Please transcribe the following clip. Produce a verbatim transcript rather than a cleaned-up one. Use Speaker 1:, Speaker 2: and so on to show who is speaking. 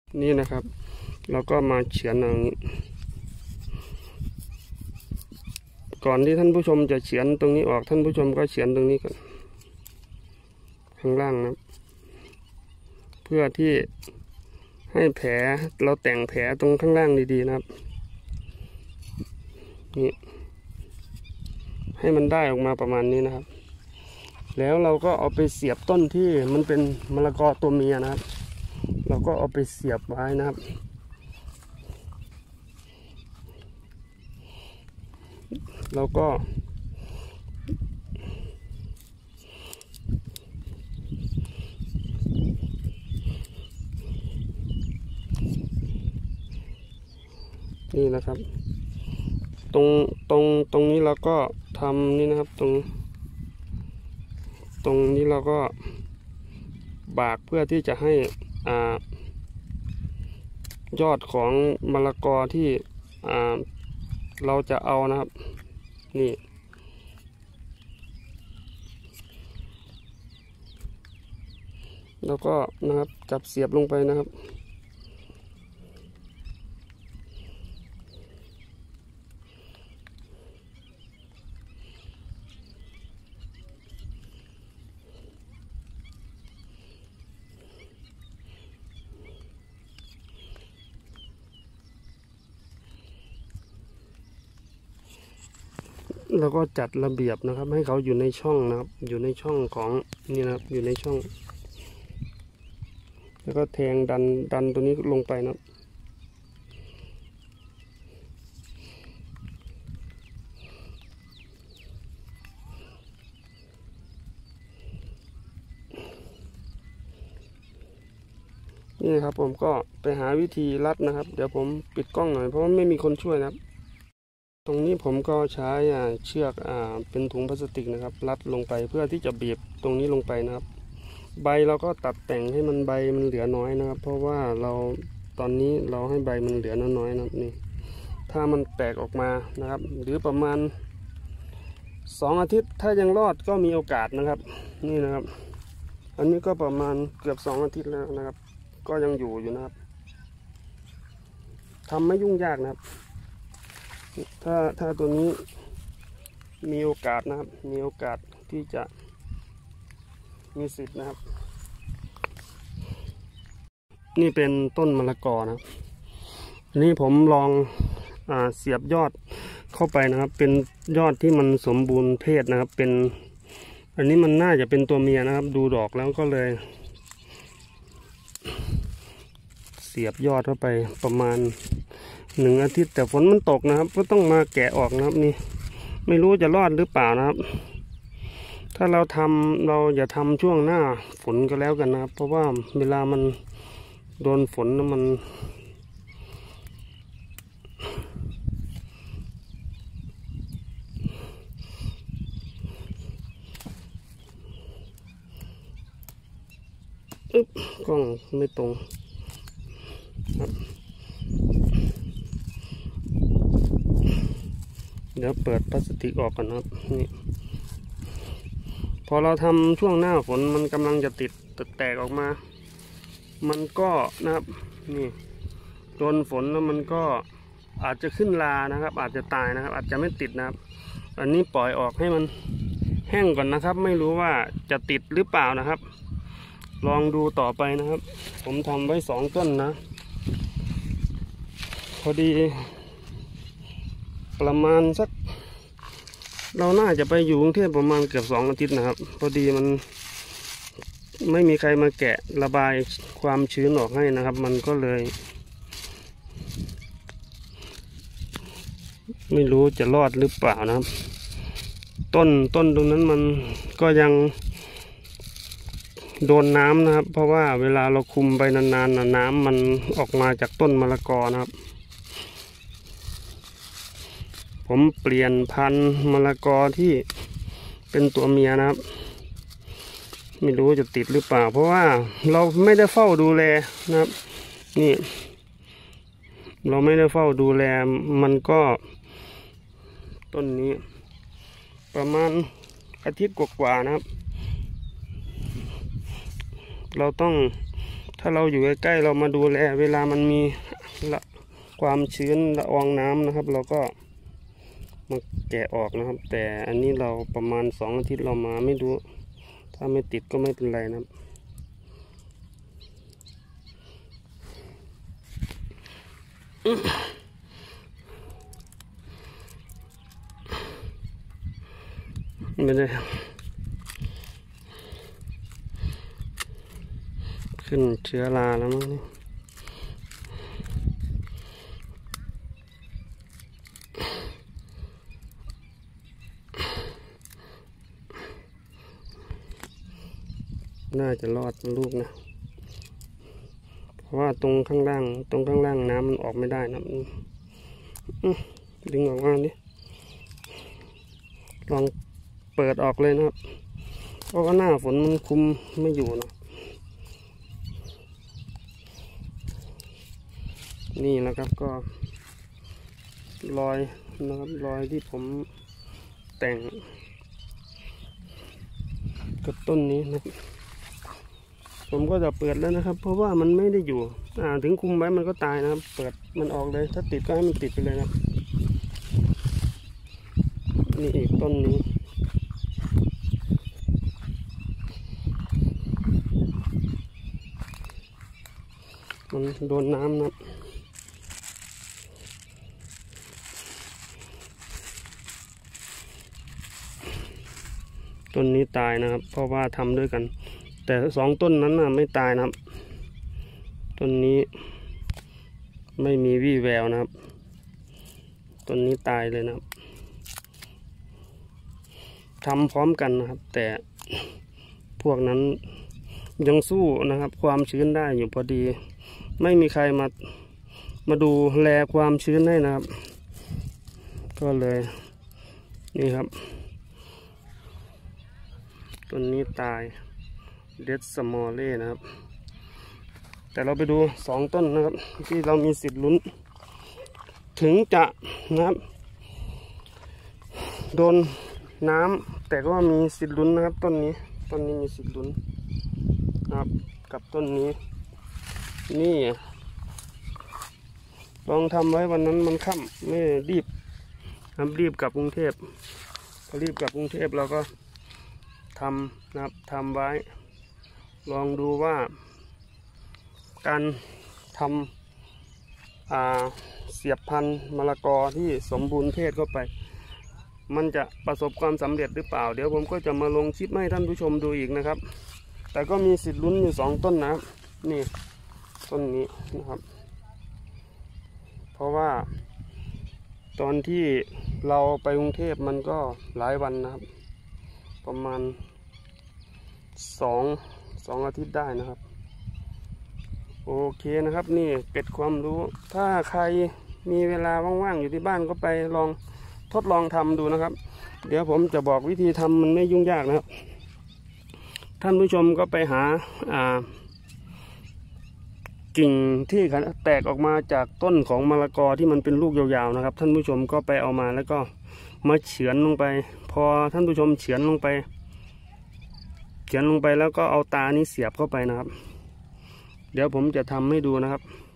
Speaker 1: นี่นะครับเราก็มาเฉือนอย่างนี้ก่อนที่ท่านผู้ชมจะเฉือนตรงนี้ออกท่านผู้ชมก็เฉือนตรงนี้ก่อนข้างล่างนะเพื่อที่ให้แผลเราแต่งแผลตรงข้างล่างดีๆนะครับนี่ให้มันได้ออกมาประมาณนี้นะครับแล้วเราก็เอาไปเสียบต้นที่มันเป็นมะละกอตัวเมียนะครับเราก็เอาไปเสียบไว้นะครับเราก็นี่นะครับตรงตรงตรงนี้เราก็ทำนี่นะครับตรงตรงนี้เราก็บากเพื่อที่จะให้อ่ายอดของมะละกอที่อ่าเราจะเอานะครับนี่แล้วก็นะครับจับเสียบลงไปนะครับแล้วก็จัดระเบียบนะครับให้เขาอยู่ในช่องนะครับอยู่ในช่องของนี่นะครับอยู่ในช่องแล้วก็แทงดันดันตัวนี้ลงไปนะครับนี่ครับผมก็ไปหาวิธีรัดนะครับเดี๋ยวผมปิดกล้องหน่อยเพราะว่าไม่มีคนช่วยนะครับตรงนี้ผมก็ใช้เชือกอ่าเป็นถุงพลาสติกนะครับรัดลงไปเพื่อที่จะบีบตรงนี้ลงไปนะครับใบเราก็ตัดแต่งให้มันใบมันเหลือน้อยนะครับเพราะว่าเราตอนนี้เราให้ใบมันเหลือน้อยๆนะครับนี่ถ้ามันแตกออกมานะครับหรือประมาณสองอาทิตย์ถ้ายังรอดก็มีโอกาสนะครับนี่นะครับอันนี้ก็ประมาณเกือบสองอาทิตย์แล้วนะครับก็ยังอยู่อยู่นะครับทำไม่ยุ่งยากนะครับถ้าถ้าตัวนี้มีโอกาสนะครับมีโอกาสที่จะมีสิทธิ์นะครับนี่เป็นต้นมะละกอนะครับอันนี้ผมลองอ่าเสียบยอดเข้าไปนะครับเป็นยอดที่มันสมบูรณ์เพศนะครับเป็นอันนี้มันน่าจะเป็นตัวเมียนะครับดูดอกแล้วก็เลยเสียบยอดเข้าไปประมาณหนึ่งอาทิตย์แต่ฝนมันตกนะครับก็ต้องมาแกะออกนะครับนี่ไม่รู้จะรอดหรือเปล่านะครับถ้าเราทำเราอย่าทำช่วงหน้าฝนก็แล้วกันนะครับเพราะว่าเวลามันโดนฝนมันอึ๊บกล้องไม่ตรงครับเดี๋ยวเปิดพลาสติกออกก่อนนะครับนี่พอเราทำช่วงหน้าฝนมันกำลังจะติดแตกออกมามันก็นะครับนี่โดนฝนแล้วมันก็อาจจะขึ้นรานะครับอาจจะตายนะครับอาจจะไม่ติดนะครับอันนี้ปล่อยออกให้มันแห้งก่อนนะครับไม่รู้ว่าจะติดหรือเปล่านะครับลองดูต่อไปนะครับผมทำไว้สองต้นนะพอดีประมาณสักเราน่าจะไปอยู่กรุงเทพประมาณเกือบสองอาทิตย์นะครับพอดีมันไม่มีใครมาแกะระบายความชื้นออกให้นะครับมันก็เลยไม่รู้จะรอดหรือเปล่านะครับต้นต้นตรงนั้นมันก็ยังโดนน้ำนะครับเพราะว่าเวลาเราคุมไปนานๆน้ำมันออกมาจากต้นมะละกอนะครับผมเปลี่ยนพันธุ์มะละกอที่เป็นตัวเมียนะครับไม่รู้จะติดหรือเปล่าเพราะว่าเราไม่ได้เฝ้าดูแลนะครับนี่เราไม่ได้เฝ้าดูแลมันก็ต้นนี้ประมาณอาทิตย์กว่าๆนะครับเราต้องถ้าเราอยู่ใกล้ๆเรามาดูแลเวลามันมีละความชื้นละอองน้ำนะครับ เราก็มาแกะออกนะครับ แต่อันนี้เราประมาณสองอาทิตย์เรามาไม่รู้ถ้าไม่ติดก็ไม่เป็นไรนะครับไม่ได้ขึ้นเชื้อราแล้วมั้งนี่น่าจะรอดลูกนะเพราะว่าตรงข้างล่างตรงข้างล่างน้ำมันออกไม่ได้นะดึงออกมาดิลองเปิดออกเลยนะครับเพราะว่าหน้าฝนมันคุมไม่อยู่นะนี่นะครับก็รอยนะครับรอยที่ผมแต่งกับต้นนี้นะผมก็จะเปิดแล้วนะครับเพราะว่ามันไม่ได้อยู่อ่าถึงคุมไว้มันก็ตายนะครับเปิดมันออกเลยถ้าติดก็ให้มันติดไปเลยนะนี่อีกต้นนี้มันโดนน้ำนะต้นนี้ตายนะครับเพราะว่าทำด้วยกันแต่สองต้นนั้นน่ะไม่ตายนะครับต้นนี้ไม่มีวี่แววนะครับต้นนี้ตายเลยนะครับทำพร้อมกันนะครับแต่พวกนั้นยังสู้นะครับความชื้นได้อยู่พอดีไม่มีใครมามาดูแลความชื้นให้นะครับก็เลยนี่ครับต้นนี้ตายเดดสมอลเล่นะครับแต่เราไปดูสองต้นนะครับที่เรามีสิทธิ์ลุ้นถึงจะนะครับโดนน้ำแต่ก็มีสิทธิ์ลุ้นนะครับต้นนี้ต้นนี้มีสิทธิ์ลุ้นนะครับกับต้นนี้นี่ลองทำไว้วันนั้นมันค่ำไม่รีบครับรีบกลับกรุงเทพพอรีบกลับกรุงเทพเราก็ทำนะครับทำไว้ลองดูว่าการทำอ่าเสียบพันธุ์มะละกอที่สมบูรณ์เพศเข้าไปมันจะประสบความสำเร็จหรือเปล่าเดี๋ยวผมก็จะมาลงคลิปให้ท่านผู้ชมดูอีกนะครับแต่ก็มีสิทธิ์ลุ้นอยู่สองต้นนะครับนี่ต้นนี้นะครับเพราะว่าตอนที่เราไปกรุงเทพมันก็หลายวันนะครับประมาณสองสองอาทิตย์ได้นะครับโอเคนะครับนี่เป็ดความรู้ถ้าใครมีเวลาว่างๆอยู่ที่บ้านก็ไปลองทดลองทำดูนะครับเดี๋ยวผมจะบอกวิธีทำมันไม่ยุ่งยากนะครับท่านผู้ชมก็ไปหาอ่ากิ่งที่แตกออกมาจากต้นของมะละกอที่มันเป็นลูกยาวๆนะครับท่านผู้ชมก็ไปเอามาแล้วก็มาเฉือนลงไปพอท่านผู้ชมเฉือนลงไปเฉือนลงไปแล้วก็เอาตานี้เสียบเข้าไปนะครับเดี๋ยวผมจะทำให้ดูนะครับ